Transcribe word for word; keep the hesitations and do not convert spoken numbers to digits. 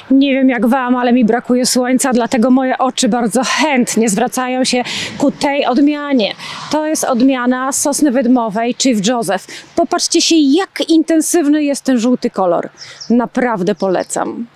Nie wiem jak wam, ale mi brakuje słońca, dlatego moje oczy bardzo chętnie zwracają się ku tej odmianie. To jest odmiana sosny wydmowej Chief Joseph. Popatrzcie się, jak intensywny jest ten żółty kolor. Naprawdę polecam.